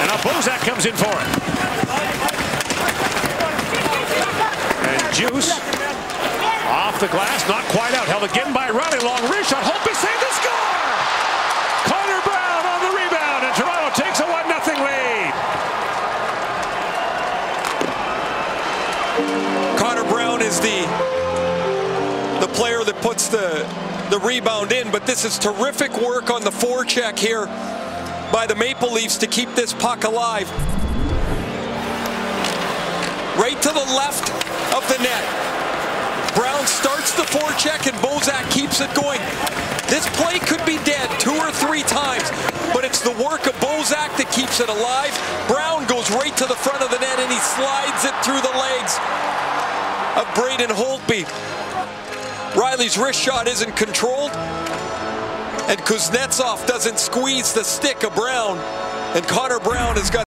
And now Bozak comes in for it. And Juice off the glass, not quite out. Held again by Riley. Long reach shot. Holtby saved the score! Connor Brown on the rebound, and Toronto takes a 1-0 lead. Connor Brown is the player that puts the rebound in, but this is terrific work on the forecheck here by the Maple Leafs to keep this puck alive. Right to the left of the net. Brown starts the forecheck and Bozak keeps it going. This play could be dead 2 or 3 times, but it's the work of Bozak that keeps it alive. Brown goes right to the front of the net and he slides it through the legs of Braden Holtby. Riley's wrist shot isn't controlled, and Kuznetsov doesn't squeeze the stick of Brown, and Connor Brown has got